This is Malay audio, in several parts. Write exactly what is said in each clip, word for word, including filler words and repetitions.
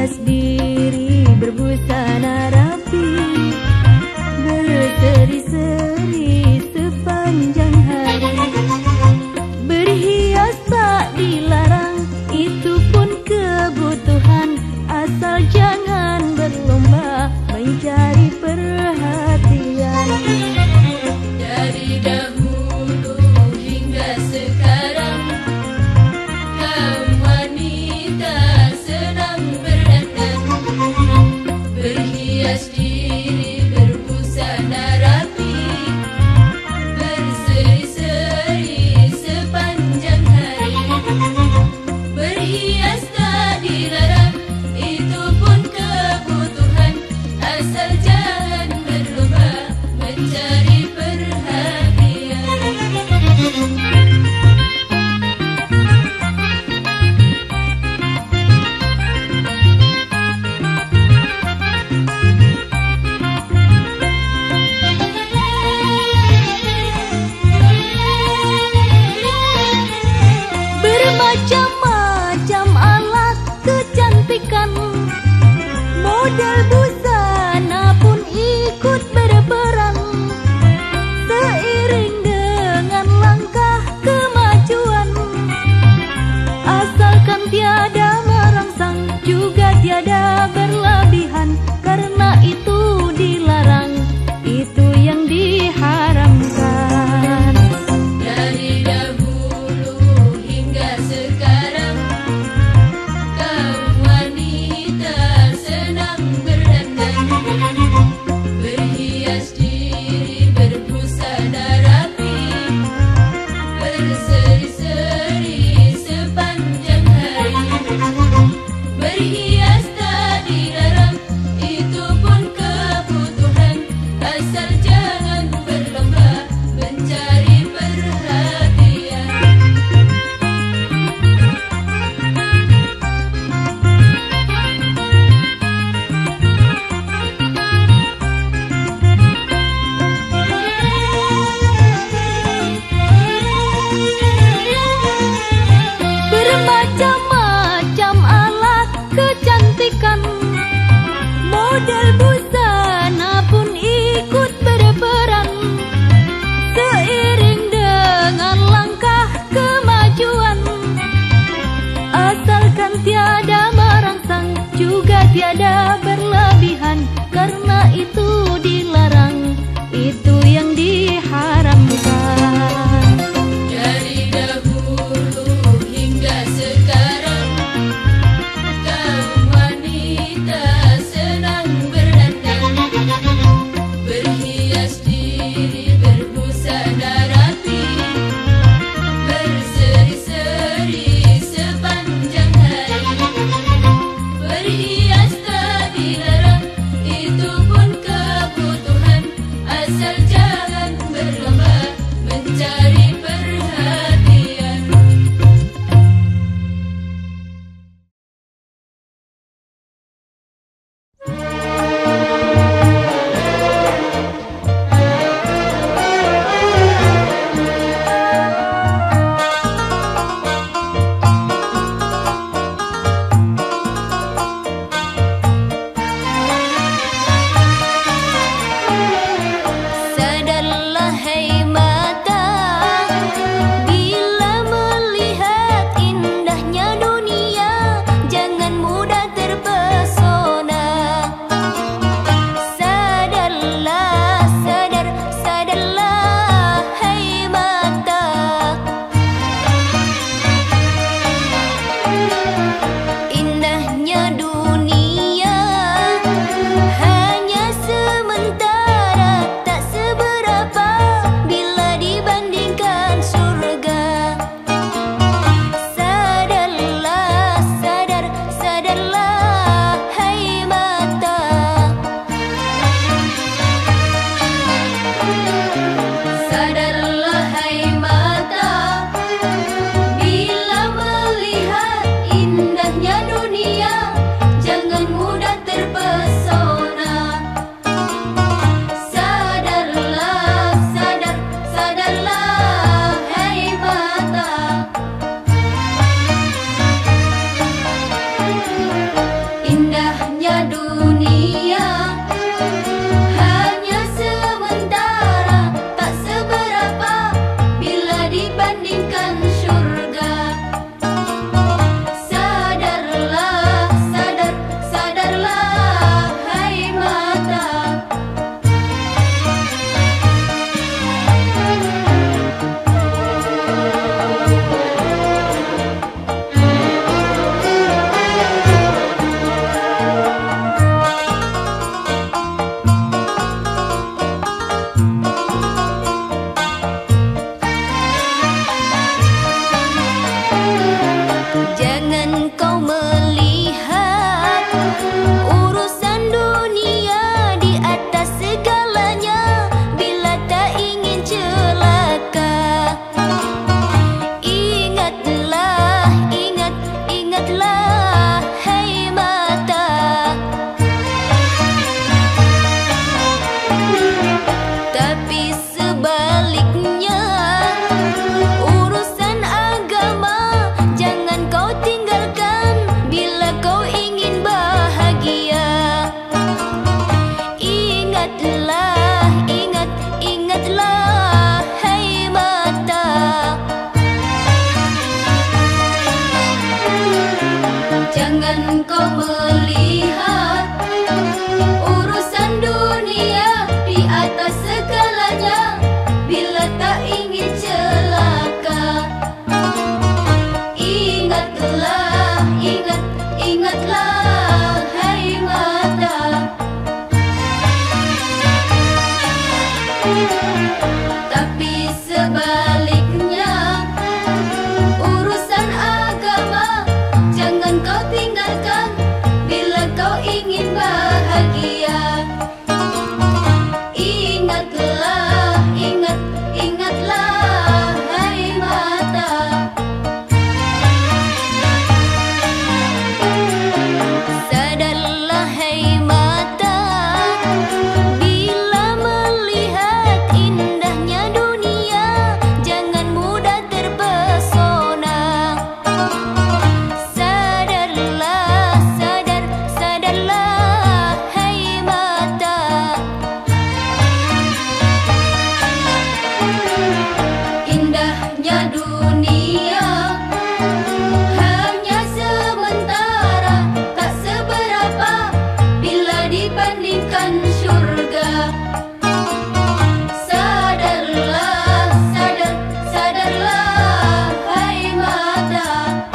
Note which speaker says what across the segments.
Speaker 1: hias diri berbusana rapi, berseri-seri sepanjang hari. Berhias tak dilarang, itu pun kebutuhan, asal jangan berlomba mencari perhatian.
Speaker 2: Dari dahulu hingga sekarang, kaum wanita senang berdandan. semuanya bila tak ingin celaka. Ingatlah, ingat, ingatlah, hai mata. Tapi sebaliknya, urusan agama jangan kau tinggalkan bila kau ingin bahagia. Ingatlah, ingat, ingatlah, hai mata.
Speaker 1: Sadarlah hai mata, bila melihat indahnya dunia, jangan mudah terpesona. Sadarlah, sadar, sadarlah hai mata.
Speaker 2: Indahnya dunia hanya sementara, tak seberapa bila dibandingkan surga. Sadarlah, sadar, sadarlah, hai mata.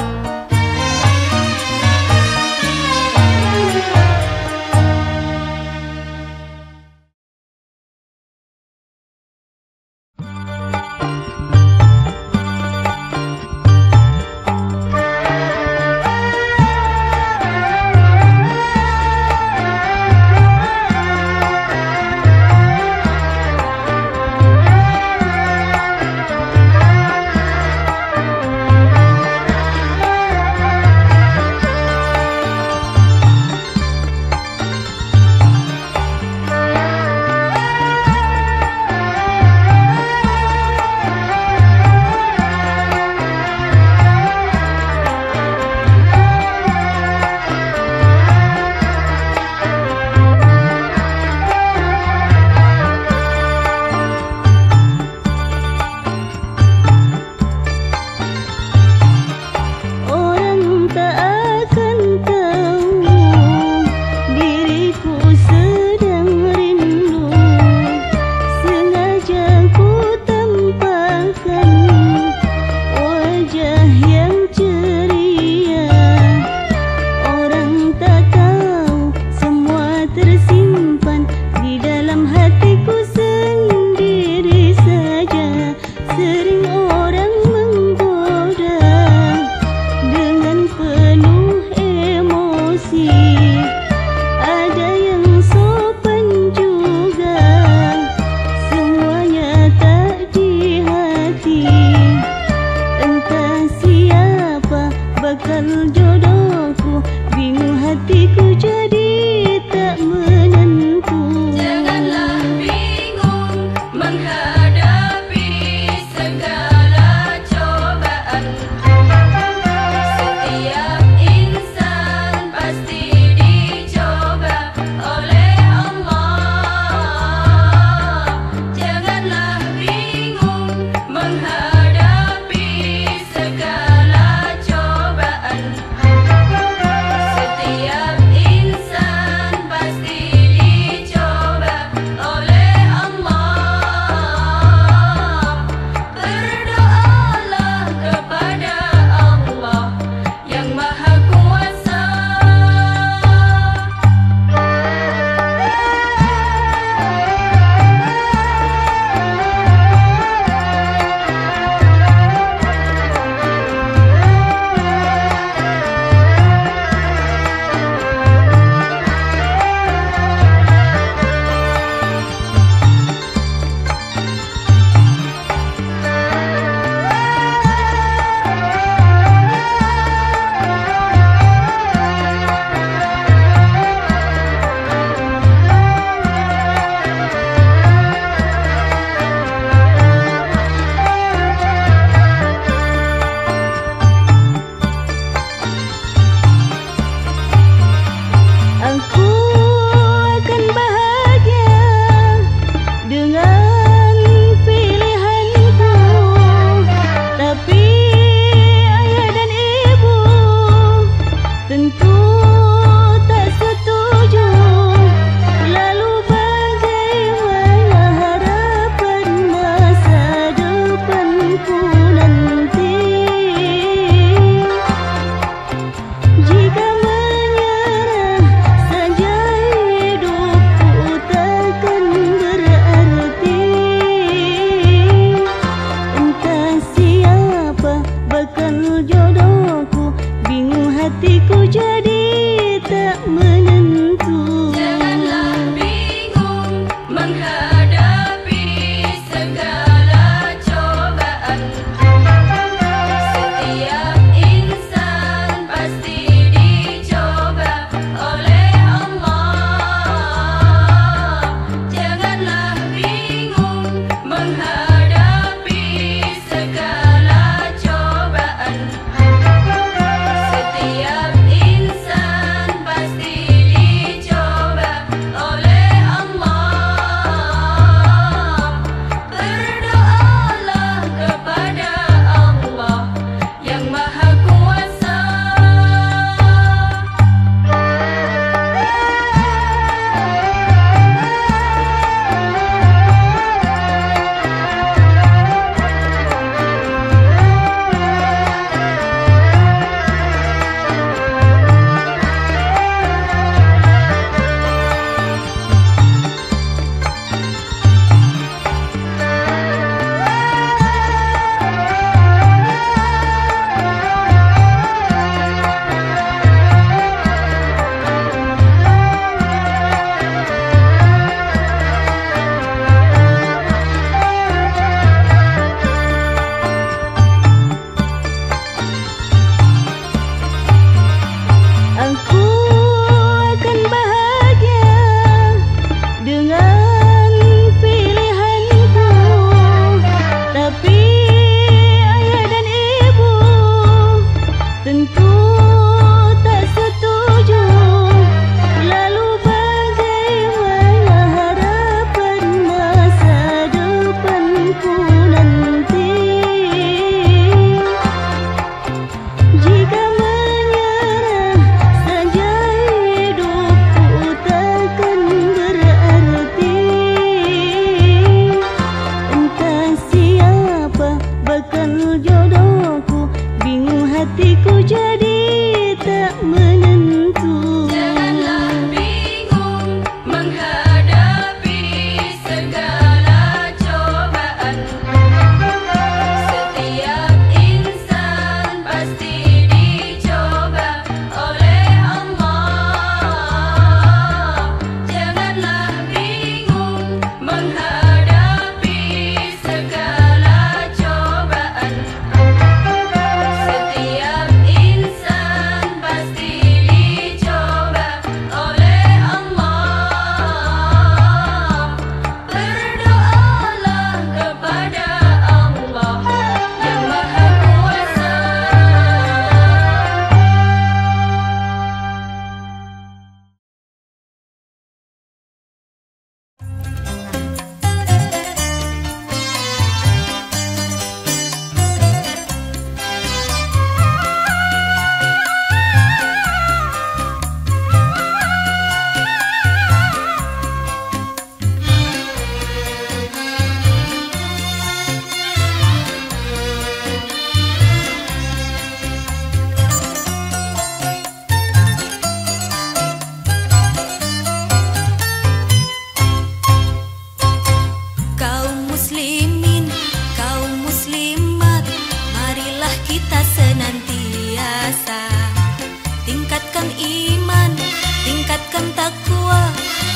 Speaker 1: Orang tak akan tahu diriku sedang rindu. Sengaja ku tampakkan wajah yang ceria. Orang tak tahu semua tersimpan di dalam hatiku sendiri saja. Sering orang menggoda dengan penuh emosi, ada yang sopan juga, semuanya tak di hati. Entah siapa bakal jodohku, bingung hatiku jadi tak menentu.
Speaker 2: Janganlah bingung menghadapi segala cobaan. Setiap insan pasti dicoba oleh Allah. Janganlah bingung menghadapi segala cobaan. Setiap insan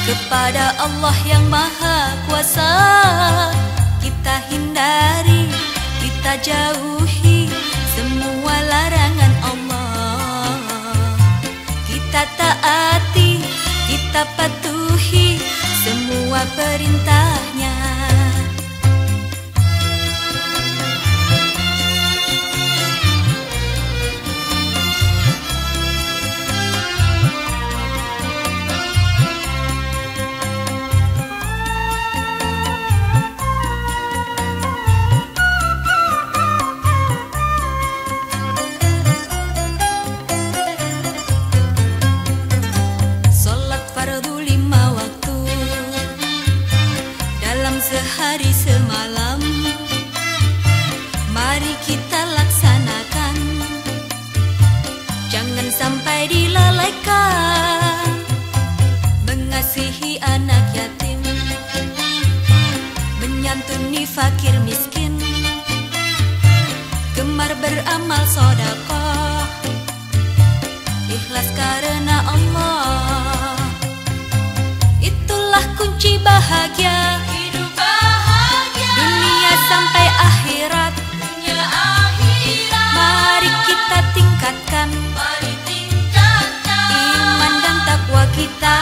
Speaker 2: kepada Allah yang Maha Kuasa. Kita hindari, kita jauhi semua larangan Allah. Kita taati, kita patuhi semua perintahnya. Sehari semalam, mari kita laksanakan, jangan sampai dilalaikan. Mengasihi anak yatim, menyantuni fakir miskin, gemar beramal sedekah, ikhlas karena Allah. Itulah kunci bahagia sampai akhirat. Dunia akhirat. Mari kita tingkatkan, mari tingkatkan iman dan takwa kita.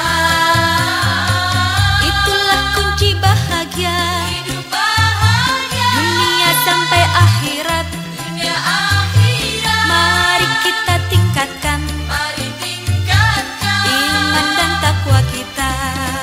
Speaker 2: Itulah kunci bahagia, hidup bahagia. Dunia sampai akhirat. Dunia akhirat. Mari kita tingkatkan, mari tingkatkan iman dan takwa kita.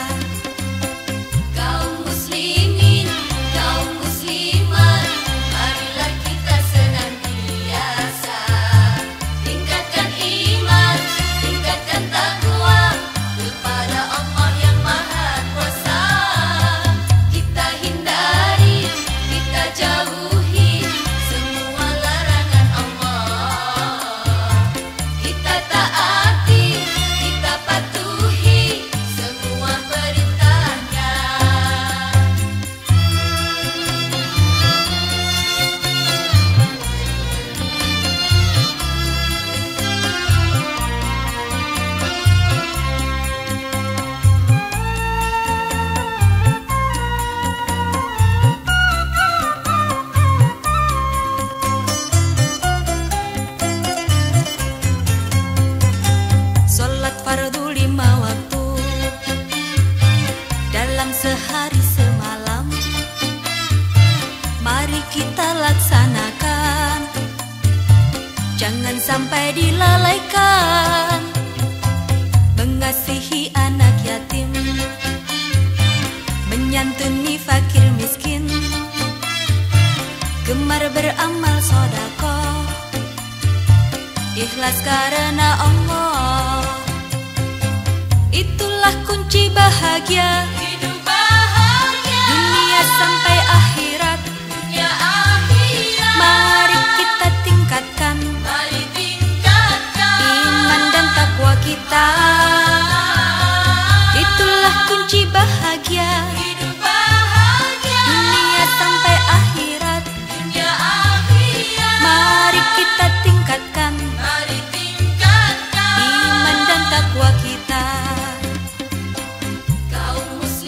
Speaker 2: Kaum muslimin, kaum muslimat, marilah kita senantiasa tingkatkan iman, tingkatkan takwa kepada Allah yang Maha Kuasa. Kita hindari, kita jauhi semua larangan Allah. Kita taati, kita patuhi semua perintahnya. Sholat fardu lima waktu dalam sehari semalam, mari kita laksanakan, jangan sampai dilalaikan. Mengasihi anak yatim, menyantuni fakir miskin, gemar beramal sedekah, ikhlas karena Allah. Itulah kunci bahagia, hidup bahagia. Dunia sampai akhirat. Dunia akhirat. Mari kita tingkatkan, mari tingkatkan iman dan takwa kita. Itulah kunci bahagia, hidup bahagia. Dunia sampai akhirat. Dunia akhirat. Mari kita tingkatkan, mari tingkatkan iman dan takwa kita. Kaum muslimin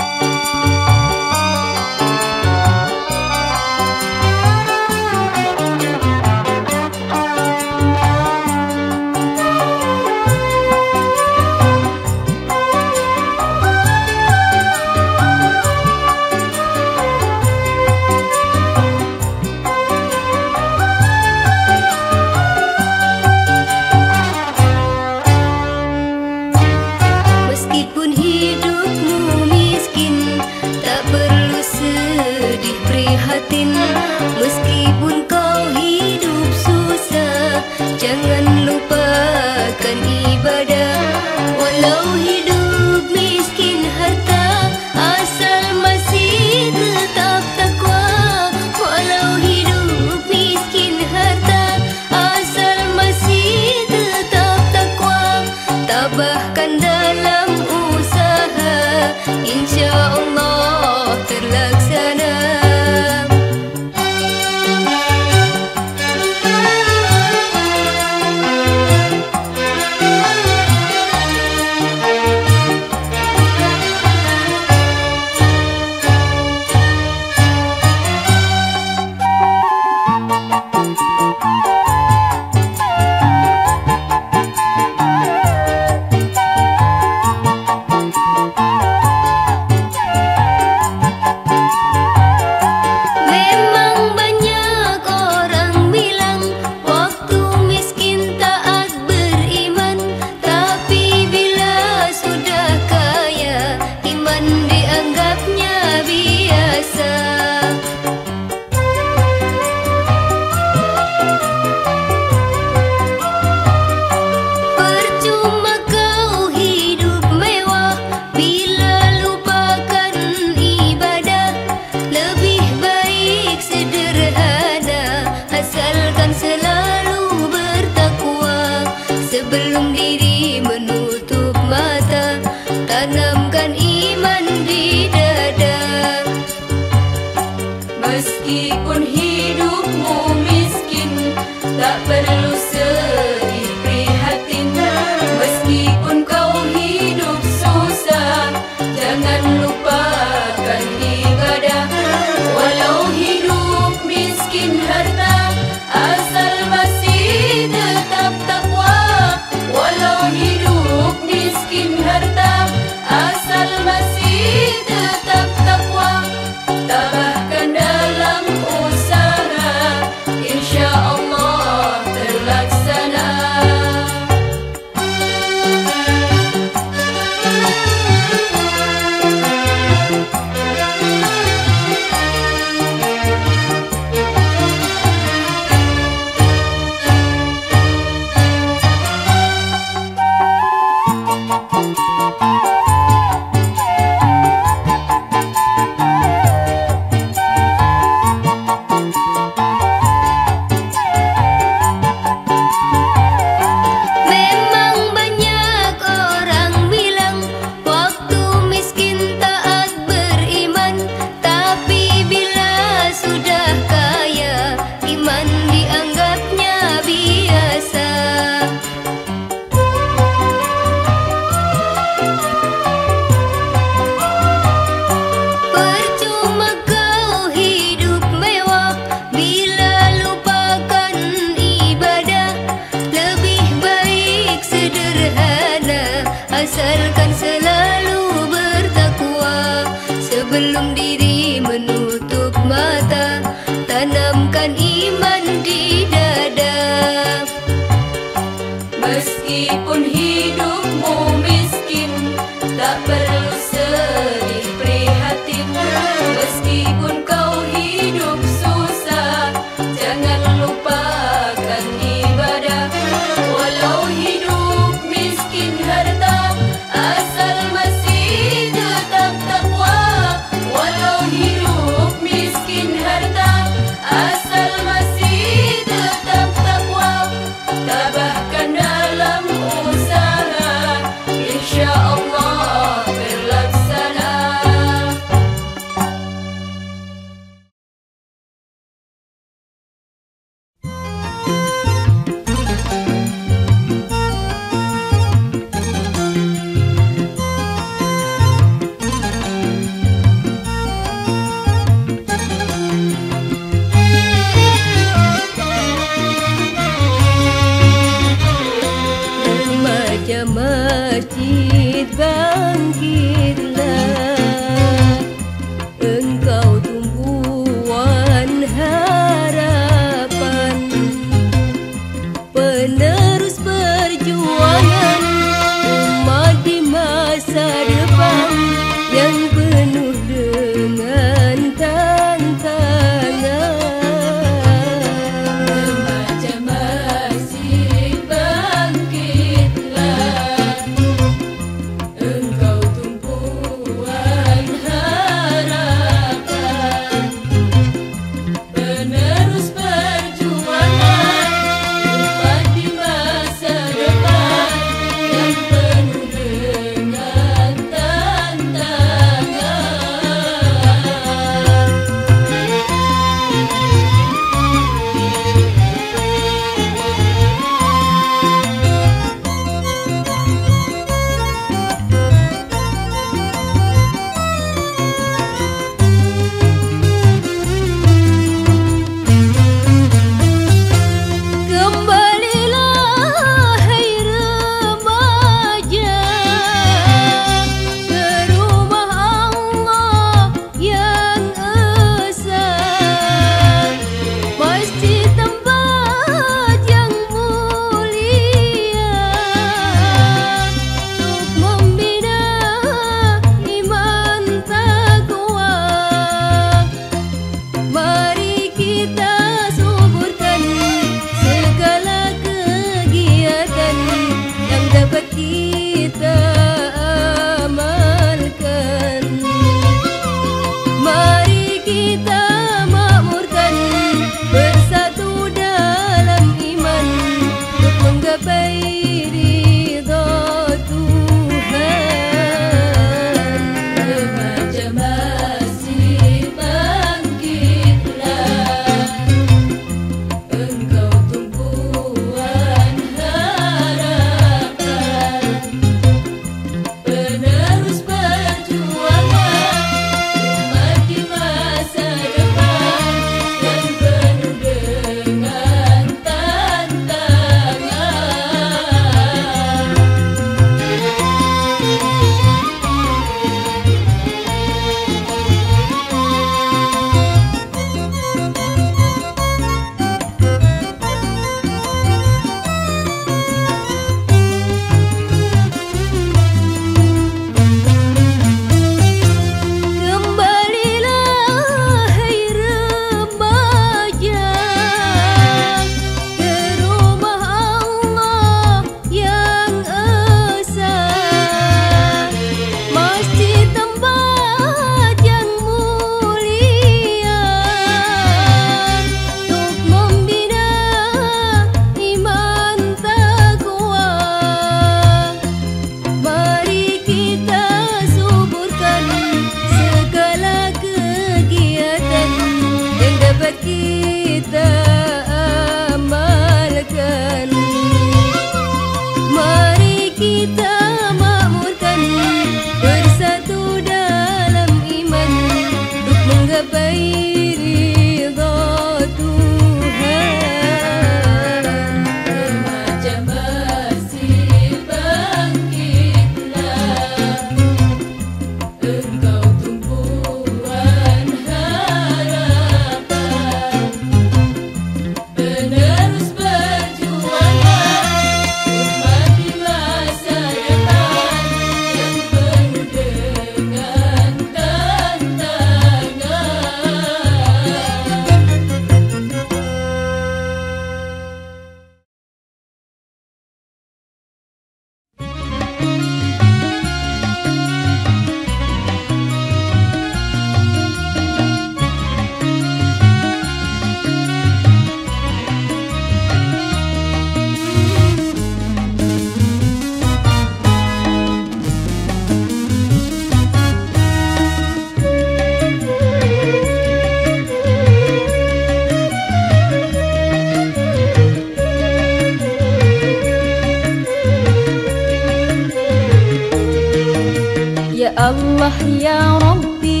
Speaker 2: Allah ya Rabbi,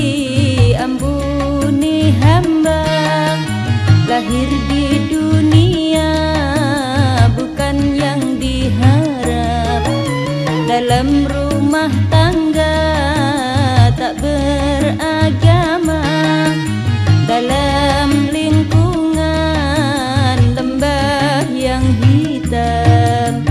Speaker 2: ampuni hamba, lahir di dunia bukan yang diharap, dalam rumah tangga tak beragama, dalam lingkungan lembah yang hitam.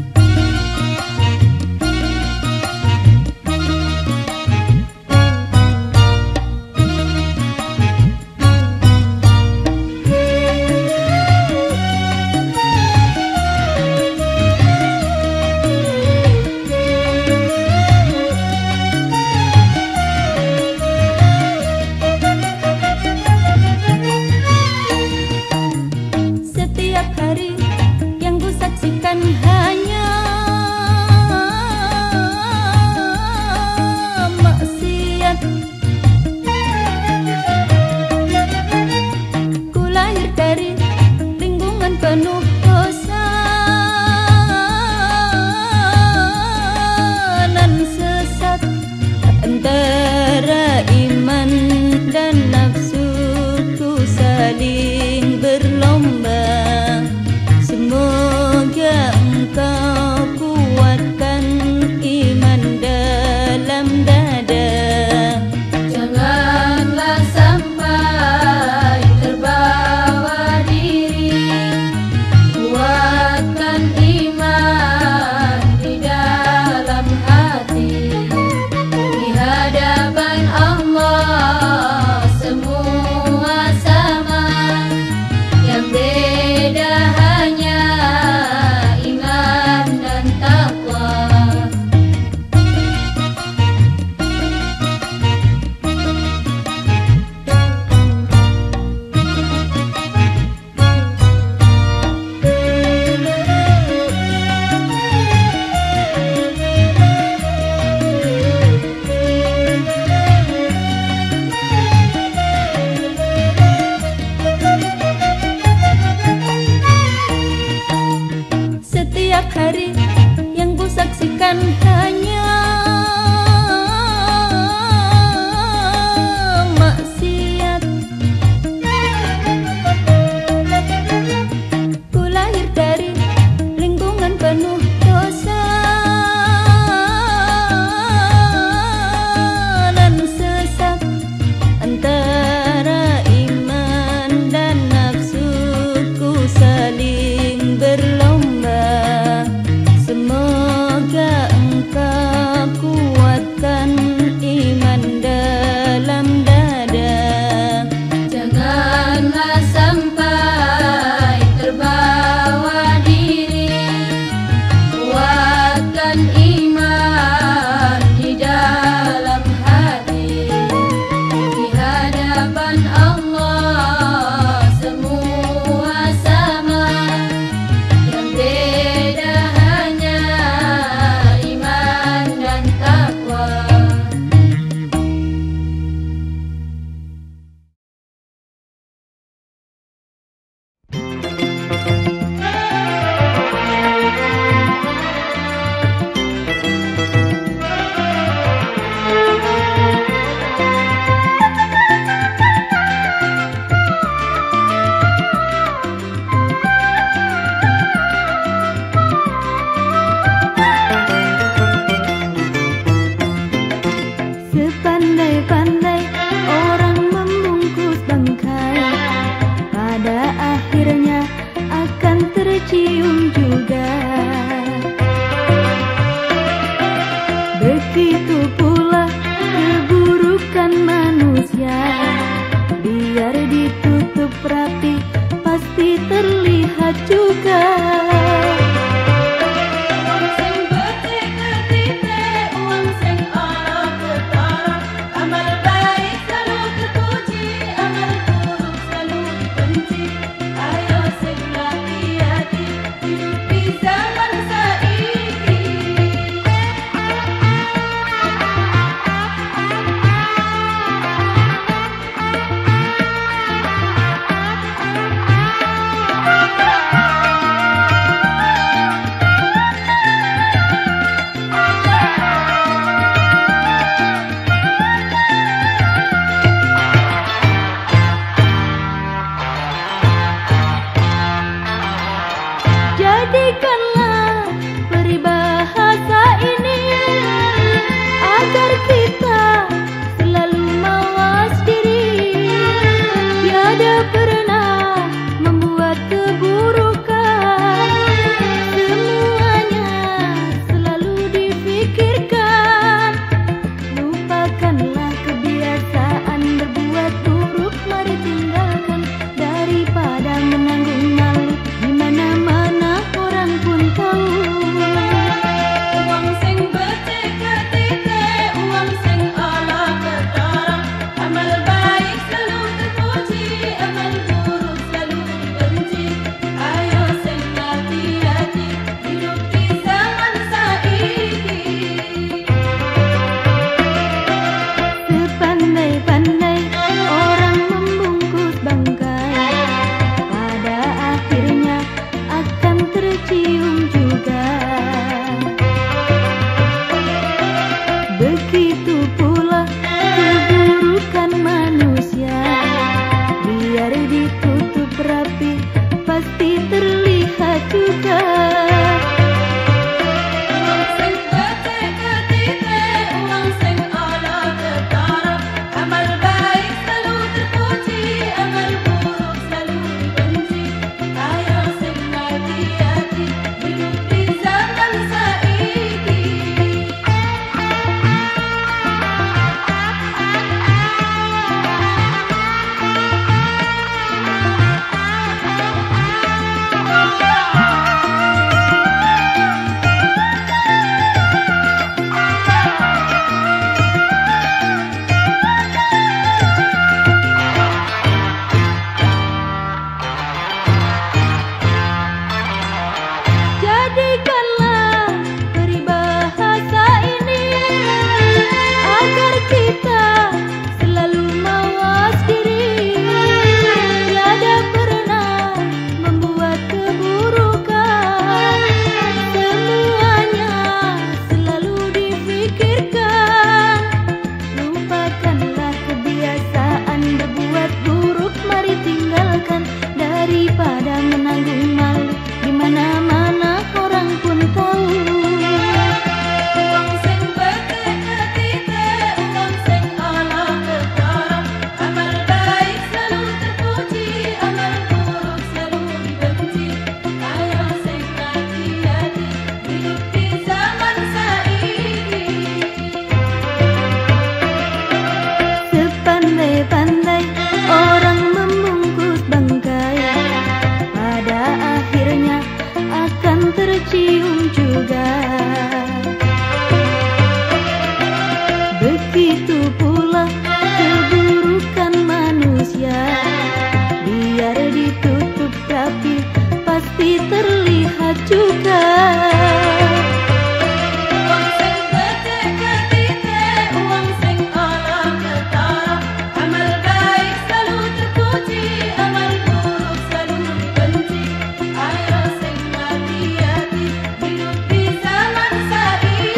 Speaker 2: Hanya maksiat, ku lahir dari lingkungan penuh dosa dan sesat, antara iman dan nafsuku saling berlomba. Semoga Engkau kuatkan iman dalam dada. Janganlah sampai terbawa diri, kuatkan iman di dalam hati. Di hadapan Allah semua sama, yang beda hanya iman dan takwa. Setiap hari yang ku saksikan hanya maksiat, ku lahir dari lingkungan penuh dosa dan sesat, antara iman dan nafsuku saling berlomba. Semoga Engkau kuatkan iman dalam dada. Janganlah sampai terbawa diri, kuatkan iman di dalam hati. Di hadapan Allah semua sama, yang beda hanya iman dan takwa. Sepandai-pandai orang membungkus bangkai, pada akhirnya akan tercium juga. Begitu pula keburukan manusia, biar ditutup rapi pasti terlihat juga.
Speaker 3: Bye.
Speaker 2: Jadikanlah peribahasa ini agar kita selalu mawas diri, tiada pernah membuat keburukan, semuanya selalu difikirkan. Lupakanlah kebiasaan berbuat buruk, mari tinggalkan daripada menanggung malu di mana-mana orang pun tahu.
Speaker 3: Uang sing becek ketite, uang sing ala ketara, amal baik selalu terpuji, amal buruk selalu dibenci. Ayo sing hati-hati hidup di zaman saiki.
Speaker 2: Sepandai-pandai orang membungkus bangkai, pada akhirnya akan tercium juga. Begitu pula keburukan manusia, biar ditutup rapi pasti terlihat juga.
Speaker 3: Uang sing becek ketite, uang sing ala ketara, amal baik selalu terpuji, amal buruk selalu dibenci. Ayo sing hati-hati hidup di zaman saiki.
Speaker 2: Jadikanlah peribahasa ini agar kita selalu mawas diri, tiada pernah membuat keburukan, semuanya selalu difikirkan. Lupakanlah kebiasaan berbuat buruk, mari tinggalkan daripada menanggung malu di mana-mana orang pun tahu.
Speaker 3: Uang sing becek ketite, uang sing ala ketara, amal baik selalu terpuji, amal buruk selalu dibenci. Ayo sing hati-hati hidup di zaman saiki.
Speaker 2: Sepandai-pandai orang membungkus bangkai, pada akhirnya akan tercium juga. Begitu pula keburukan manusia, biar ditutup rapi pasti terlihat juga.
Speaker 3: Uang sing becek ketite, uang sing ala ketara, amal baik selalu terpuji, amal buruk selalu dibenci. Ayo sing hati-hati hidup di zaman saiki.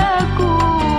Speaker 4: padaku.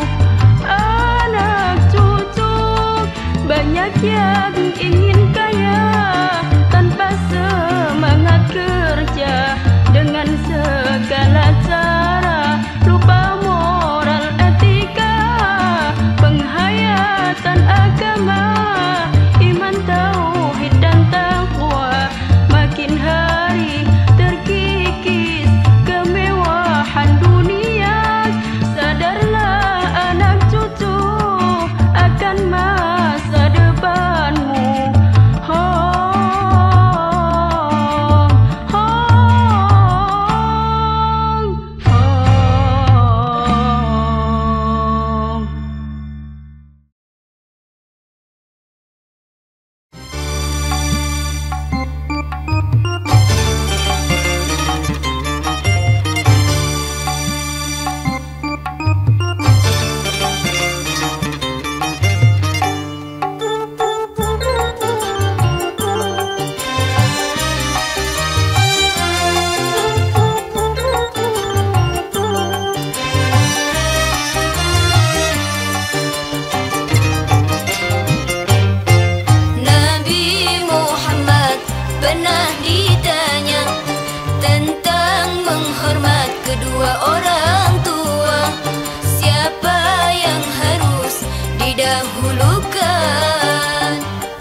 Speaker 4: Anak cucu banyak yang ingin kaya tanpa semangat kerja, dengan segala cara lupa moral etika, penghayatan agama, iman tauhid dan takwa, makin hari terkikis kemewahan dunia. Sadarlah anak cucu akan masa depanmu. Hong, hong, hong.
Speaker 2: Nabi Muhammad pernah ditanya tentang menghormat kedua orang tua. Siapa yang harus didahulukan?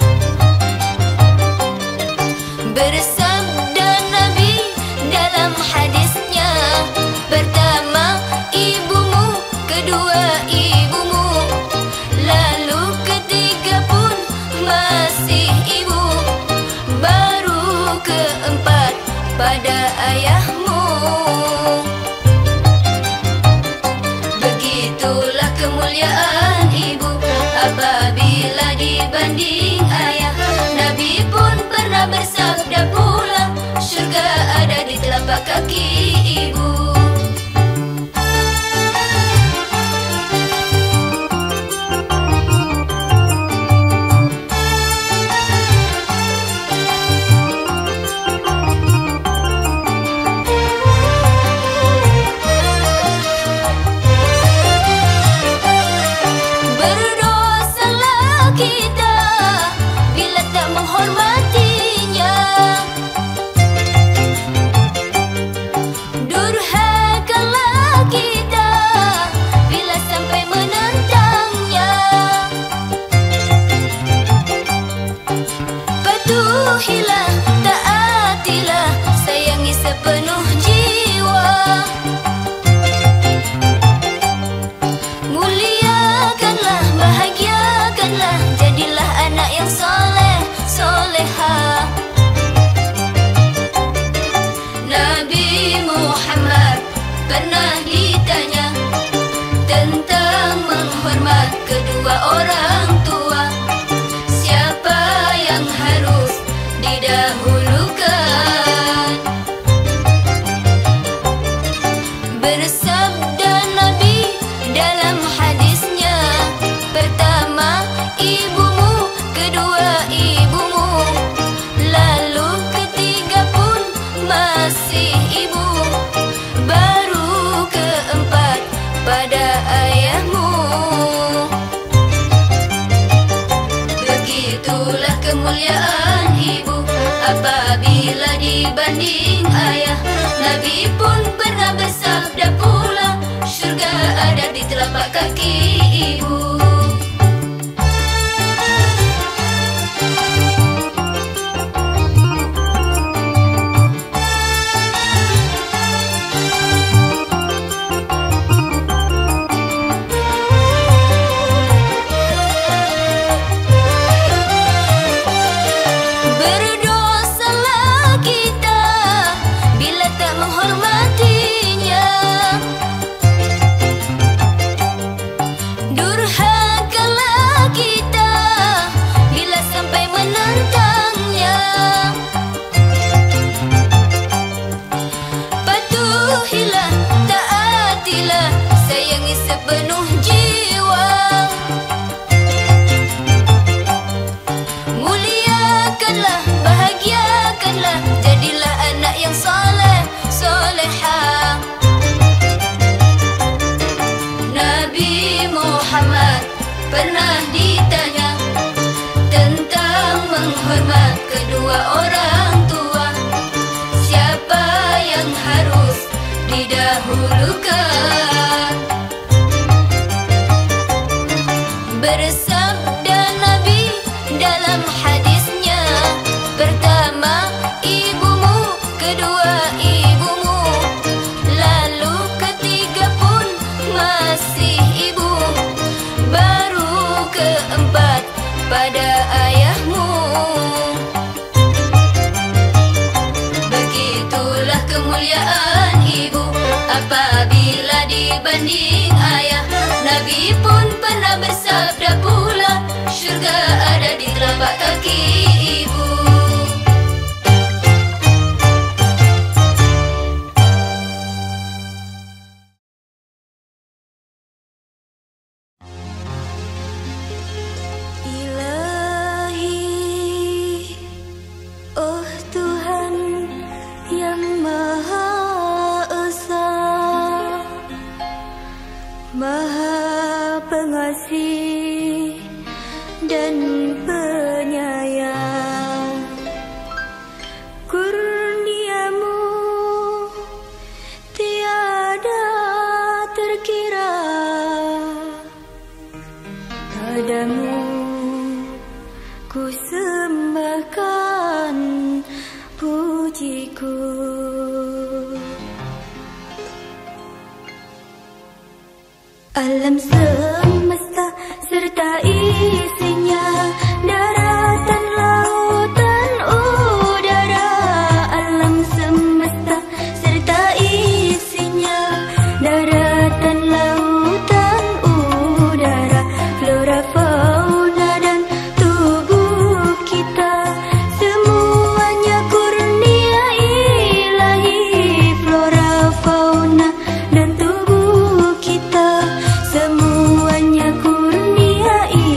Speaker 2: Bersabda Nabi dalam hadisnya, pertama ibumu, kedua ibumu, lalu ketiga pun masih ibu, baru keempat pada ayahmu. Begitulah kemuliaan ibu apabila dibanding ayah. Nabi pun pernah bersabda pula, syurga ada di telapak kaki ibu. Berdosalah kita bila tak menghormatinya. Durhakalah kita bila sampai menentangnya. Patuhilah, taatilah, sayangi sepenuh jiwa. Muliakanlah, bahagiakanlah, jadilah anak yang soleh, soleha. Nabi Muhammad pernah ditanya tentang menghormat kedua orang tua. Siapa yang harus didahulukan? Bersabda Nabi dalam hadisnya, pertama ibumu, kedua ibumu, lalu ketiga pun masih ibu, baru keempat pada ayahmu. Begitulah kemuliaan ibu apabila dibanding ayah. Nabi pun pernah bersabda pula, syurga ada di telapak kaki ibu. Berdosalah kita bila tak menghormatinya. Durhaka pernah ditanya tentang menghormat kedua orang tua. Siapa yang harus didahulukan? Bersabda Nabi dalam hadisnya, pertama ibumu, kedua ibumu, lalu ketiga pun masih ibu, baru keempat pada ayahmu. Begitulah kemuliaan ibu apabila dibanding ayah. Nabi pun pernah bersabda pula, syurga ada di telapak kaki ibu. Ilahi, oh Tuhan yang Maha Esa, Maha Pengasih dan Penyayang. Kurniamu tiada terkira, padamu ku sembahkan pujiku. Alam semesta serta isinya, daratan, lautan, udara. Alam semesta serta isinya, daratan, lautan, udara. Flora, fauna dan tubuh kita, semuanya kurnia ilahi. Flora, fauna dan tubuh kita, semuanya kurnia ilahi.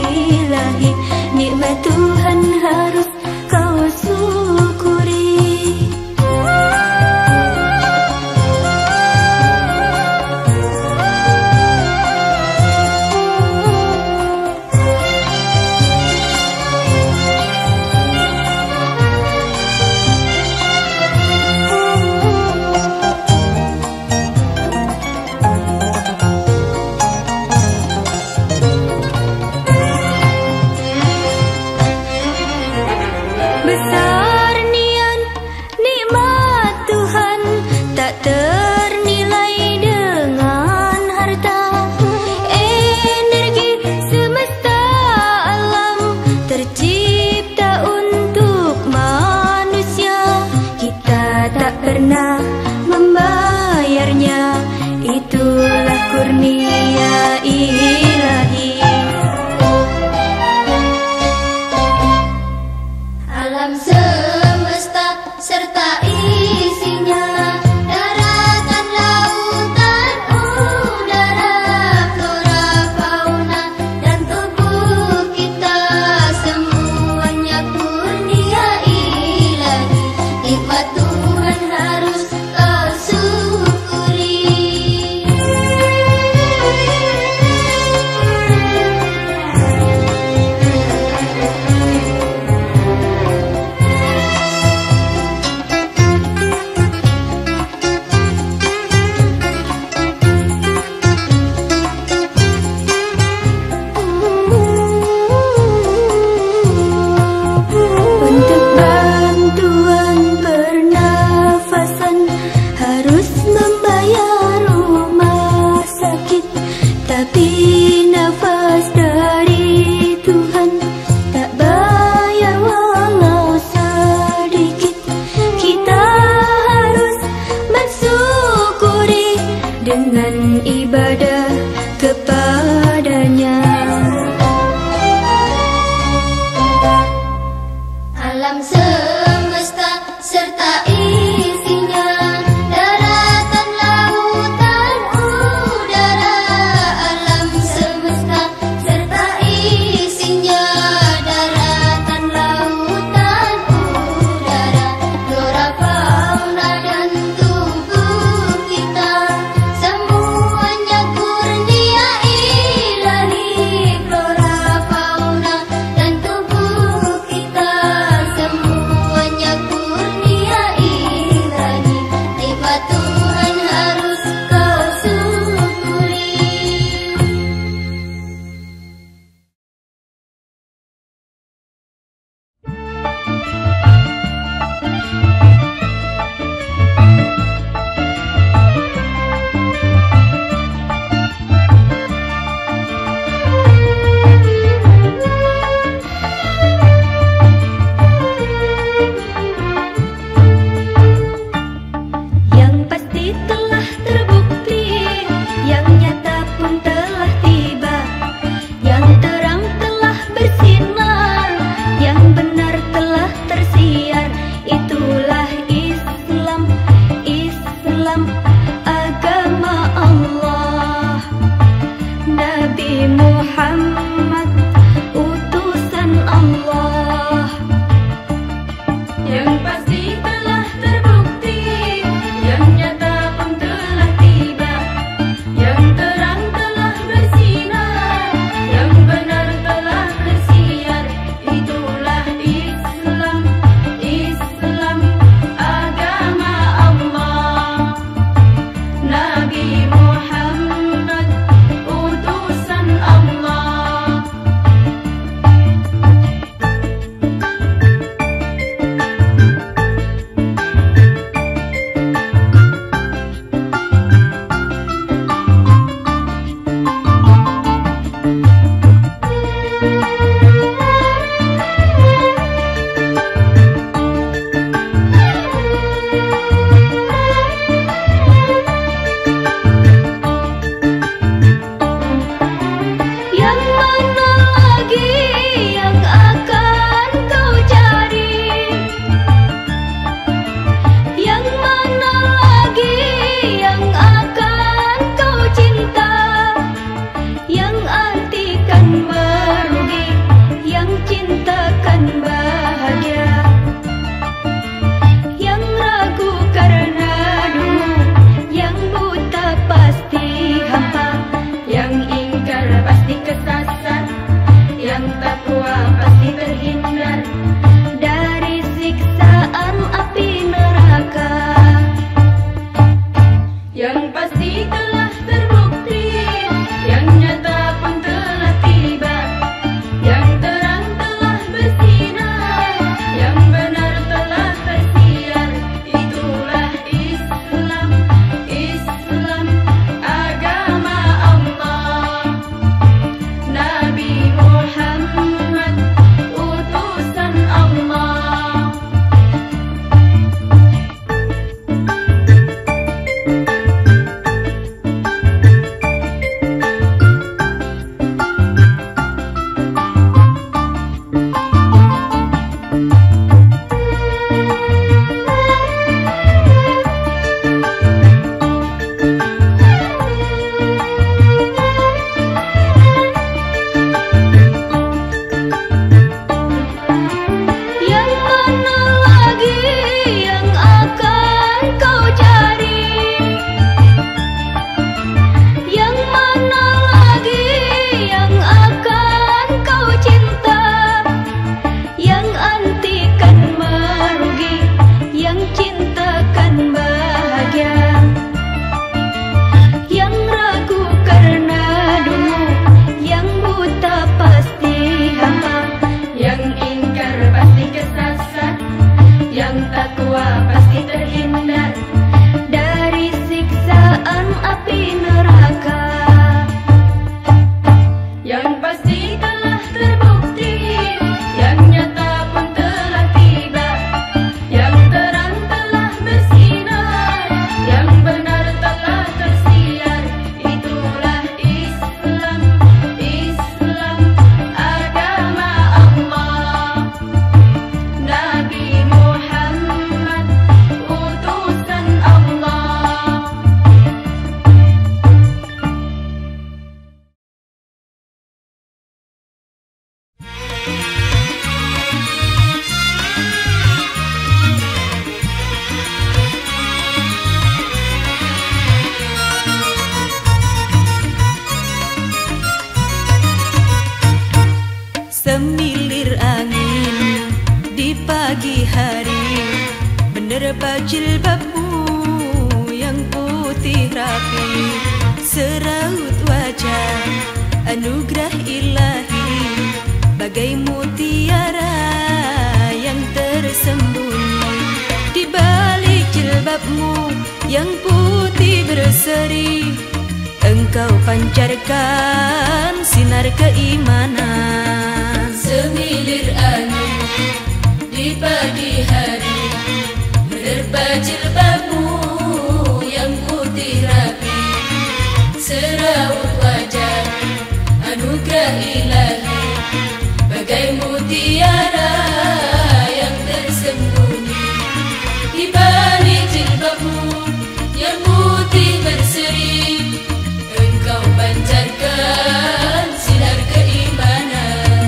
Speaker 3: Semilir angin di pagi hari, menerpa jilbabmu yang putih rapi, seraut wajah anugerah ilahi, bagai mutiara yang tersembunyi di balik jilbabmu yang putih berseri. Engkau pancarkan sinar keimanan.
Speaker 2: Semilir angin di pagi hari, menerpa jilbabmu yang putih rapi, seraut wajah anugerah ilahi, bagai mutiara yang tersembunyi di balik jilbabmu yang putih berseri. Engkau pancarkan sinar keimanan.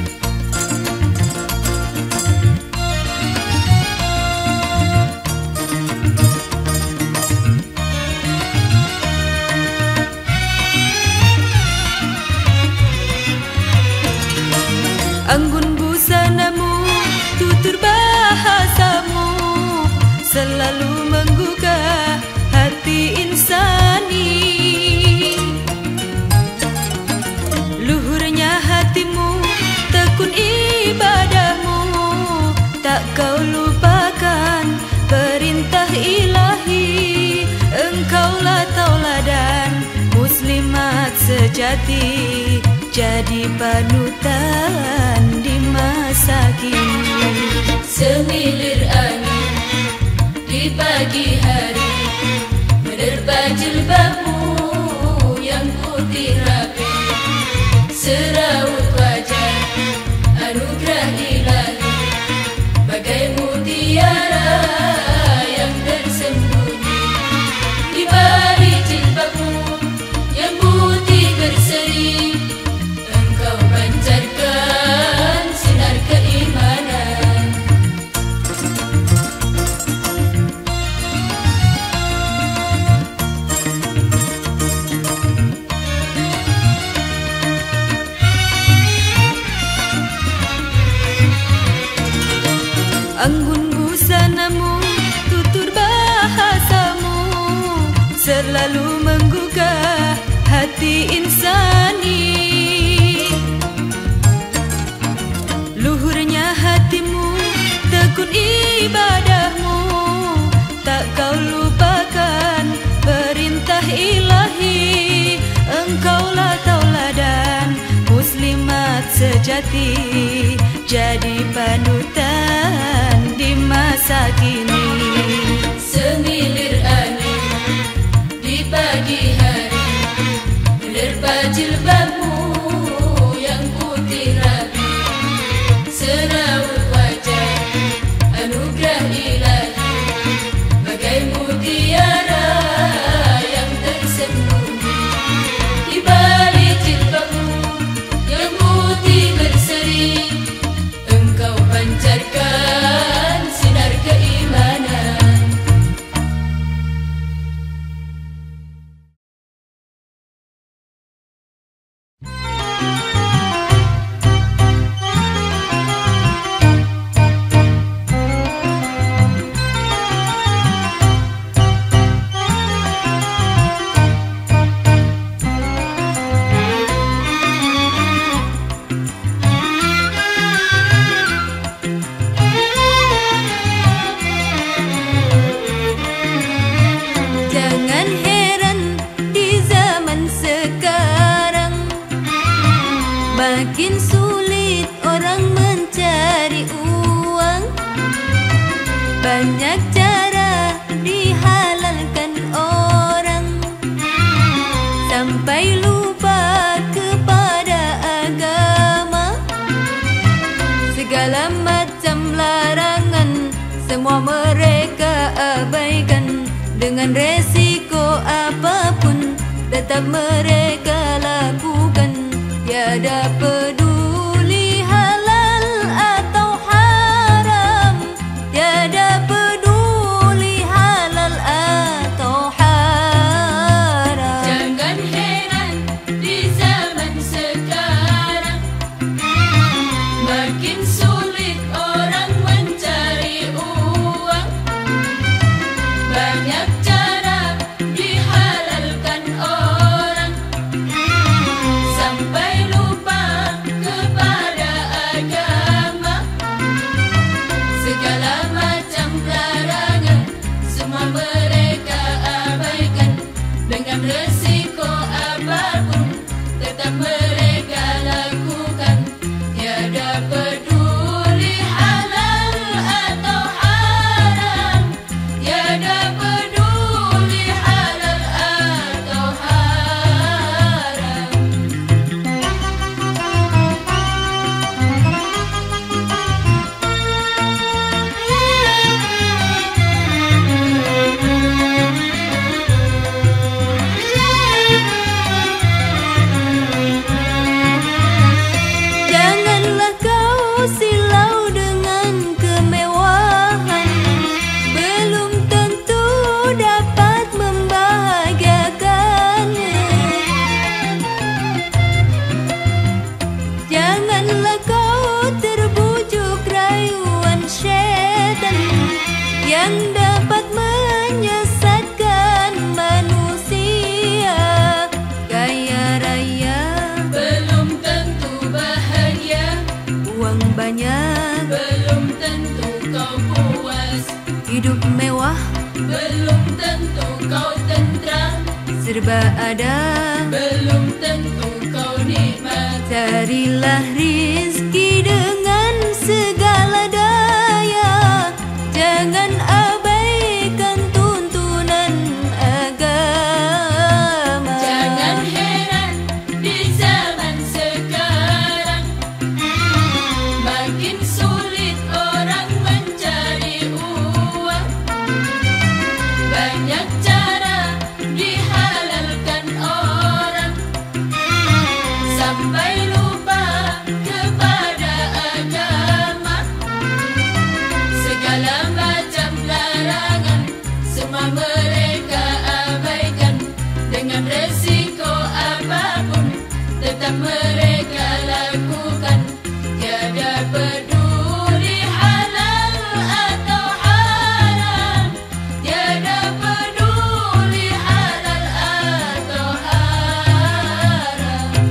Speaker 3: Anggun busanamu, tutur bahasamu, selalu menggugah hati insani. Luhurnya hatimu, tekun ibadahmu, tak kau lupakan perintah ilahi. Engkaulah tauladan muslimat sejati, jadi panutan di masa kini.
Speaker 2: Semilir angin di pagi hari, menerpa jilbabmu yang putih rapi, seraut wajah anugerah ilahi, bagai mutiara yang tersembunyi di balik jilbabmu yang putih berseri. Engkau pancarkan sinar keimanan.
Speaker 3: Anggun busanamu, tutur bahasamu, selalu menggugah hati insani. Luhurnya hatimu, tekun ibadahmu, tak kau lupakan perintah ilahi. Engkaulah tauladan muslimat sejati, jadi panutan di masa kini.
Speaker 2: Semilir angin di pagi hari, menerpa jilbabmu yang putih rapi, seraut wajah anugerah ilahi, bagai mutiara yang tersembunyi di balik jilbabmu yang putih berseri. Engkau pancarkan sinar keimanan.
Speaker 3: Jangan heran di zaman sekarang, makin sulit orang mencari uang. Banyak cara dihalalkan orang, sampai lupa kepada agama. Segala macam larangan semua mereka abaikan. Dengan resiko apapun tetap mereka lakukan. Tiada peduli halal atau haram, tiada peduli halal atau haram.
Speaker 2: Jangan heran di zaman sekarang,
Speaker 3: hidup mewah
Speaker 5: belum tentu kau tentram,
Speaker 3: serba ada
Speaker 5: belum tentu kau nikmat.
Speaker 3: Carilah rizki dengan segala daya, jangan abaikan tuntunan agama.
Speaker 5: Jangan heran di zaman sekarang makin sulit orang mencari uang. Banyak cara dihalalkan orang sampai lupa kepada agama. Segala macam larangan semua mereka abaikan. Dengan resiko apapun tetap mereka lakukan. Tiada peduli halal atau haram, tiada peduli halal atau haram.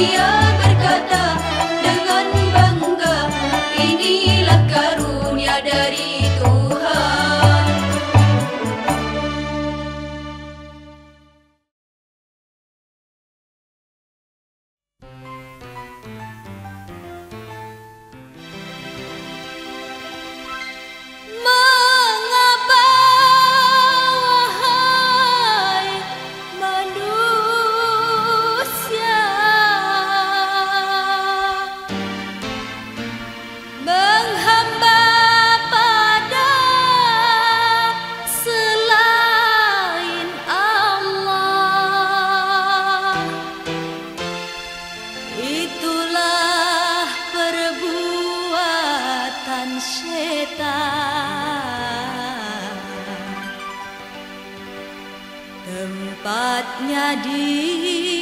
Speaker 3: ia berkata dengan bangga, inilah karunia dari Tuhan. Mengapa wahai manusia menghamba pada selain Allah? Itulah perbuatan setan, tempatnya di